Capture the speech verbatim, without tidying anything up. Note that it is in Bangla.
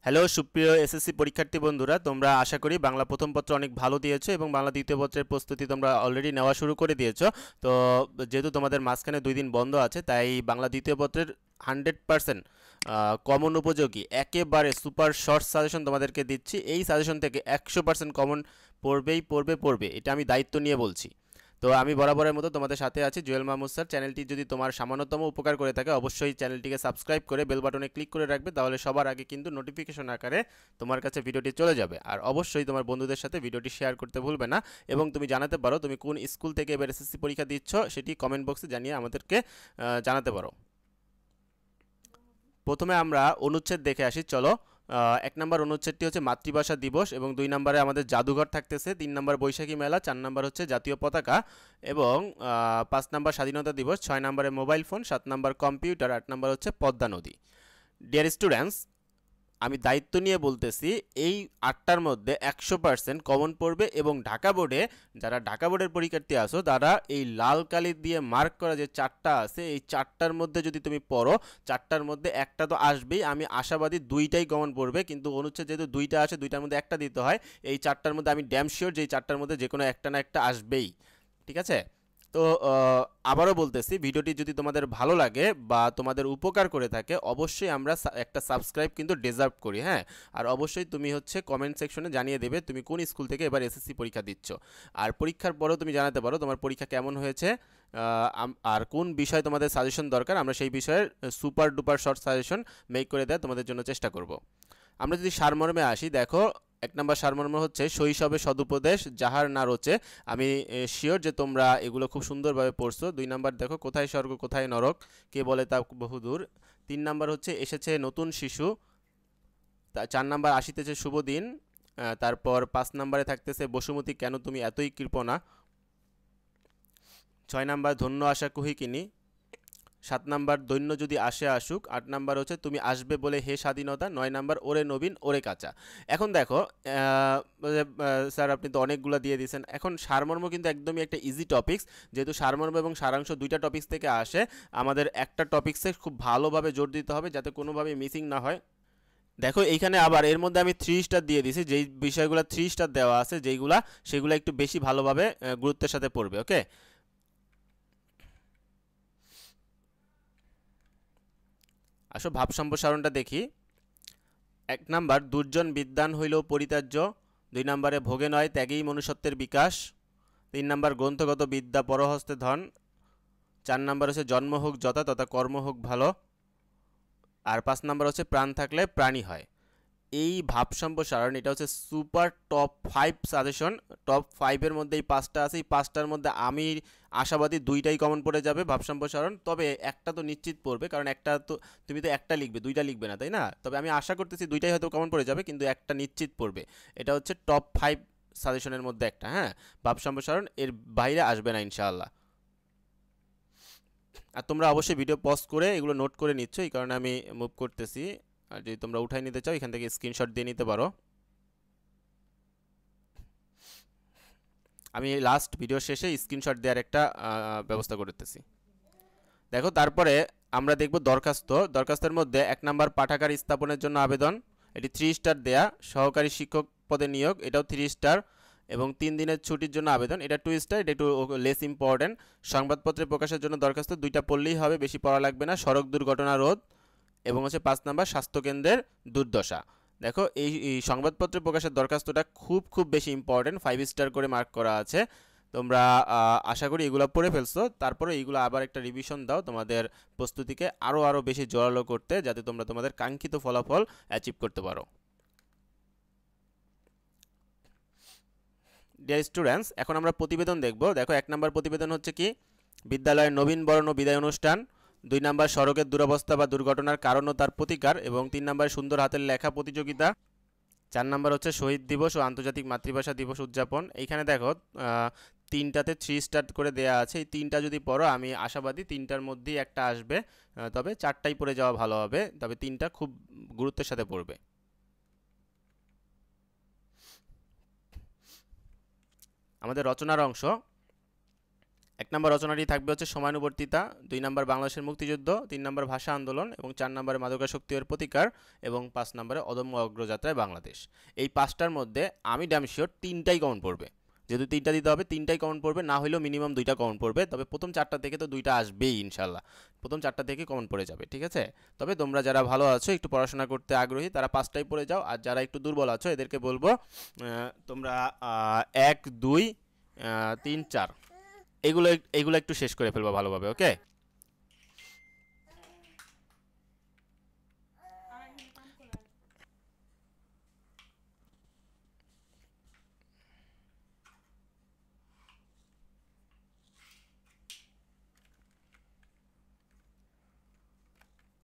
হ্যালো সুপ্রিয় এসএসসি পরীক্ষার্থী বন্ধুরা, তোমরা আশা করি বাংলা প্রথম পত্র অনেক ভালো দিয়েছো এবং বাংলা দ্বিতীয় পত্রের প্রস্তুতি তোমরা অলরেডি নেওয়া শুরু করে দিয়েছো। তো যেহেতু তোমাদের মাঝখানে দুই দিন বন্ধ আছে, তাই বাংলা দ্বিতীয় পত্রের হান্ড্রেড পার্সেন্ট কমন উপযোগী একেবারে সুপার শর্ট সাজেশন তোমাদেরকে দিচ্ছি। এই সাজেশন থেকে একশো পার্সেন্ট কমন পড়বেই পড়বে পড়বে এটা আমি দায়িত্ব নিয়ে বলছি। তো আমি বরাবরের মতো তোমাদের সাথে আছি জুয়েল মাহমুদ স্যার। চ্যানেলটি যদি তোমার সামান্যতম উপকার করে থাকে অবশ্যই চ্যানেলটিকে সাবস্ক্রাইব করে বেল বাটনে ক্লিক করে রাখবে, তাহলে সবার আগে কিন্তু নোটিফিকেশন আকারে তোমার কাছে ভিডিওটি চলে যাবে। আর অবশ্যই তোমার বন্ধুদের সাথে ভিডিওটি শেয়ার করতে ভুলবে না এবং তুমি জানাতে পারো তুমি কোন স্কুল থেকে এবার এসএসসি পরীক্ষা দিচ্ছ, সেটি কমেন্ট বক্সে জানিয়ে আমাদেরকে জানাতে পারো। প্রথমে আমরা অনুচ্ছেদ দেখে আসি, চলো। এক নম্বর অনুচ্ছেদটি হচ্ছে মাতৃভাষা দিবস এবং দুই নম্বরে আমাদের জাদুঘর থাকতেছে, তিন নম্বর বৈশাখী মেলা, চার নম্বর হচ্ছে জাতীয় পতাকা এবং পাঁচ নম্বর স্বাধীনতা দিবস, ছয় নম্বরে মোবাইল ফোন, সাত নম্বর কম্পিউটার, আট নম্বর হচ্ছে পদ্মা নদী। ডিয়ার স্টুডেন্টস, আমি দায়িত্ব নিয়ে বলতেছি এই আটটার মধ্যে একশো পার্সেন্ট কমন পড়বে এবং ঢাকা বোর্ডে যারা ঢাকা বোর্ডের পরীক্ষার্থী আসো তারা এই লাল কালি দিয়ে মার্ক করা যে চারটা আছে এই চারটার মধ্যে যদি তুমি পড়ো, চারটার মধ্যে একটা তো আসবেই। আমি আশাবাদী দুইটাই কমন পড়বে, কিন্তু অনুচ্ছেদ যেহেতু দুইটা আসে দুইটার মধ্যে একটা দিতে হয়। এই চারটার মধ্যে আমি ড্যাম শিওর যে এই চারটার মধ্যে যে কোনো একটা না একটা আসবেই, ঠিক আছে? তো আবারও বলতেছি, ভিডিওটি যদি তোমাদের ভালো লাগে বা তোমাদের উপকার করে থাকে অবশ্যই আমরা একটা সাবস্ক্রাইব কিন্তু ডিজার্ভ করি, হ্যাঁ। আর অবশ্যই তুমি হচ্ছে কমেন্ট সেকশনে জানিয়ে দেবে তুমি কোন স্কুল থেকে এবার এসএসসি পরীক্ষা দিচ্ছ। আর পরীক্ষার পরেও তুমি জানাতে পারো তোমার পরীক্ষা কেমন হয়েছে আর কোন বিষয় তোমাদের সাজেশন দরকার, আমরা সেই বিষয়ের super duper short suggestion make করে দেওয়ার তোমাদের জন্য চেষ্টা করব। আমরা যদি সারমর্মে আসি, দেখো এক নম্বর সারমর্ম হচ্ছে শৈশবে সদুপদেশ যাহার না রোচে। আমি শিওর যে তোমরা এগুলো খুব সুন্দরভাবে পড়ছো। দুই নম্বর দেখো কোথায় স্বর্গ কোথায় নরক, কে বলে তা বহুদূর। তিন নম্বর হচ্ছে এসেছে নতুন শিশু। চার নম্বর আসিতেছে শুভ দিন। তারপর পাঁচ নম্বরে থাকতেছে বসুমতী কেন তুমি এতই কৃপণা। ছয় নম্বর ধন্য আশা কহিকিনি। সাত নাম্বার দৈন্য যদি আসে আসুক। আট নাম্বার হচ্ছে তুমি আসবে বলে হে স্বাধীনতা। নয় নাম্বার ওরে নবীন ওরে কাঁচা। এখন দেখো স্যার আপনি তো অনেকগুলো দিয়ে দিয়েছেন, এখন সারমর্ম কিন্তু একদমই একটা ইজি টপিকস। যেহেতু সারমর্ম এবং সারাংশ দুইটা টপিক্স থেকে আসে, আমাদের একটা টপিক্সে খুব ভালোভাবে জোর দিতে হবে যাতে কোনোভাবে মিসিং না হয়। দেখো এইখানে আবার এর মধ্যে আমি থ্রি স্টার দিয়ে দিয়েছি, যেই বিষয়গুলো থ্রি স্টার দেওয়া আছে যেইগুলা সেগুলো একটু বেশি ভালোভাবে গুরুত্বের সাথে পড়বে, ওকে। আসো ভাব সম্প্রসারণটা দেখি। এক নাম্বার দুর্জন বিদ্বান হইলেও পরিত্যাজ্য। দুই নম্বরে ভোগে নয় ত্যাগেই মনুষ্যত্বের বিকাশ। তিন নম্বর গ্রন্থগত বিদ্যা পরহস্তে ধন। চার নম্বর হচ্ছে জন্ম হোক যথা তথা কর্ম হোক ভালো। আর পাঁচ নম্বর হচ্ছে প্রাণ থাকলে প্রাণী হয়। এই ভাব সম্প্রসারণ এটা হচ্ছে super top five suggestion. Top ফাইভের মধ্যে এই পাঁচটা আছে, এই পাঁচটার মধ্যে আমি আশাবাদী দুইটাই কমন পড়ে যাবে ভাব সম্প্রসারণ, তবে একটা তো নিশ্চিত পড়বে, কারণ একটা তো তুমি তো একটা লিখবে দুইটা লিখবে না, তাই না? তবে আমি আশা করতেছি দুইটাই হয়তো কমন পড়ে যাবে, কিন্তু একটা নিশ্চিত পড়বে। এটা হচ্ছে টপ ফাইভ সাজেশনের মধ্যে একটা, হ্যাঁ। ভাব সম্প্রসারণ এর বাইরে আসবে না ইনশাআল্লাহ। আর তোমরা অবশ্যই ভিডিও পজ করে এগুলো নোট করে নিচ্ছ, এই কারণে আমি মুভ করতেছি। আর যদি তোমরা উঠাই নিতে চাও এখান থেকে স্ক্রিনশট দিয়ে নিতে পারো। আমি লাস্ট ভিডিও শেষে স্ক্রিনশট দেওয়ার একটা ব্যবস্থা করতেছি। দেখো তারপরে আমরা দেখব দরখাস্ত। দরখাস্তের মধ্যে এক নাম্বার পাঠাগার স্থাপনের জন্য আবেদন, এটি থ্রি স্টার দেয়া। সহকারী শিক্ষক পদে নিয়োগ, এটাও থ্রি স্টার এবং তিন দিনের ছুটির জন্য আবেদন, এটা টু স্টার, এটা একটু লেস ইম্পর্টেন্ট। সংবাদপত্রে প্রকাশের জন্য দরখাস্ত, দুইটা পড়লেই হবে, বেশি পড়া লাগবে না। সড়ক দুর্ঘটনা রোধ এবং হচ্ছে পাঁচ নাম্বার স্বাস্থ্যকেন্দ্রের দুর্দশা। দেখো এই সংবাদপত্রে প্রকাশের দরখাস্তটা খুব খুব বেশি ইম্পর্টেন্ট, ফাইভ স্টার করে মার্ক করা আছে। তোমরা আশা করি এগুলো পড়ে ফেলছো, তারপরে এইগুলো আবার একটা রিভিশন দাও তোমাদের প্রস্তুতিকে আরও আরও বেশি জোরালো করতে, যাতে তোমরা তোমাদের কাঙ্ক্ষিত ফলাফল অ্যাচিভ করতে পারো। ডিয়ার স্টুডেন্টস, এখন আমরা প্রতিবেদন দেখব। দেখো এক নম্বর প্রতিবেদন হচ্ছে কি বিদ্যালয়ের নবীন বরণ ও বিদায় অনুষ্ঠান। দুই নাম্বার সড়কের দুরবস্থা বা দুর্ঘটনার কারণ ও তার প্রতিকার এবং তিন নাম্বার সুন্দর হাতের লেখা প্রতিযোগিতা। চার নাম্বার হচ্ছে শহীদ দিবস ও আন্তর্জাতিক মাতৃভাষা দিবস উদযাপন। এইখানে দেখো তিনটাতে থ্রি স্টার করে দেয়া আছে, এই তিনটা যদি পড়ো আমি আশাবাদী তিনটার মধ্যেই একটা আসবে, তবে চারটাই পড়ে যাওয়া ভালো হবে, তবে তিনটা খুব গুরুত্বের সাথে পড়বে। আমাদের রচনার অংশ, এক নম্বর রচনাটি থাকবে হচ্ছে সময়ানুবর্তিতা, দুই নম্বর বাংলাদেশের মুক্তিযুদ্ধ, তিন নম্বর ভাষা আন্দোলন এবং চার নম্বরে মাদকাসক্তি এর প্রতিকার এবং পাঁচ নম্বরে অদম্য অগ্রযাত্রায় বাংলাদেশ। এই পাঁচটার মধ্যে আমি ড্যাম শিওর তিনটাই কমন পড়বে। যেহেতু তিনটা দিতে হবে, তিনটাই কমন পড়বে, না হলেও মিনিমাম দুইটা কমন পড়বে। তবে প্রথম চারটা থেকে তো দুইটা আসবেই ইনশাল্লাহ, প্রথম চারটা থেকে কমন পড়ে যাবে, ঠিক আছে। তবে তোমরা যারা ভালো আছো, একটু পড়াশোনা করতে আগ্রহী, তারা পাঁচটাই পড়ে যাও। আর যারা একটু দুর্বল আছো এদেরকে বলবো তোমরা এক দুই তিন চার এগুলো এগুলো একটু শেষ করে ফেলবা ভালোভাবে, ওকে।